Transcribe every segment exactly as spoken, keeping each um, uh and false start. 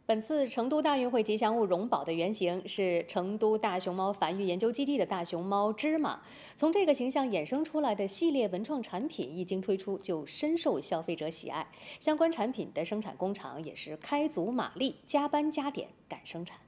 本次成都大运会吉祥物荣宝的原型是成都大熊猫繁育研究基地的大熊猫芝麻。从这个形象衍生出来的系列文创产品一经推出，就深受消费者喜爱。相关产品的生产工厂也是开足马力，加班加点赶生产。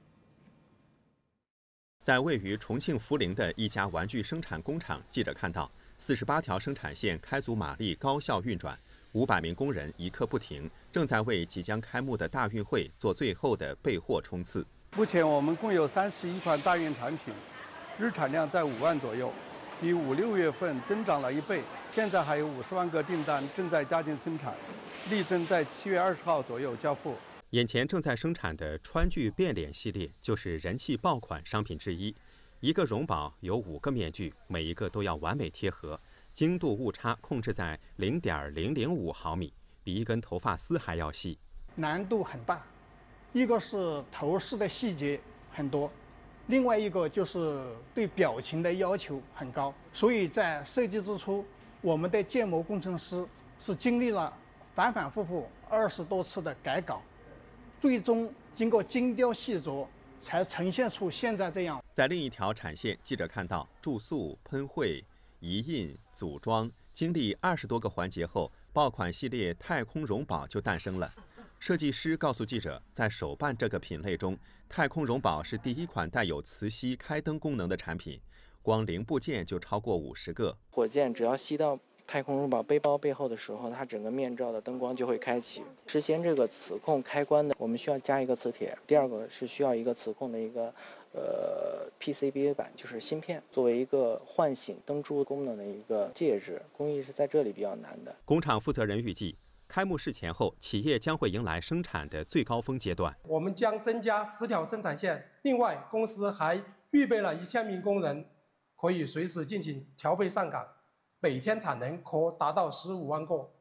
在位于重庆涪陵的一家玩具生产工厂，记者看到四十八条生产线开足马力，高效运转。五百名工人一刻不停，正在为即将开幕的大运会做最后的备货冲刺。 目前我们共有三十一款大运产品，日产量在五万左右，比五六月份增长了一倍。现在还有五十万个订单正在加紧生产，力争在七月二十号左右交付。 眼前正在生产的川剧变脸系列就是人气爆款商品之一。一个荣宝有五个面具，每一个都要完美贴合。精度误差控制在零点零零五毫米，比一根头发丝还要细， 难度很大。一个是头饰的细节很多，另外一个就是对表情的要求很高。所以在设计之初，我们的建模工程师是经历了反反复复二十多次的改稿，最终经过精雕细琢，才呈现出现在这样。 在另一条产线，记者看到注塑、喷绘、移印、组装，经历二十多个环节后，爆款系列太空荣宝就诞生了。设计师告诉记者，在手办这个品类中，太空荣宝是第一款带有磁吸开灯功能的产品，光零部件就超过五十个。 火箭只要吸到太空荣宝背包背后的时候，它整个面罩的灯光就会开启。实现这个磁控开关的，我们需要加一个磁铁。第二个是需要一个磁控的一个呃 P C B A 板，就是芯片，作为一个唤醒灯珠功能的一个介质，工艺是在这里比较难的。 工厂负责人预计，开幕式前后，企业将会迎来生产的最高峰阶段。 我们将增加十条生产线，另外公司还预备了一千名工人，可以随时进行调配上岗。每天产能可达到十五万个。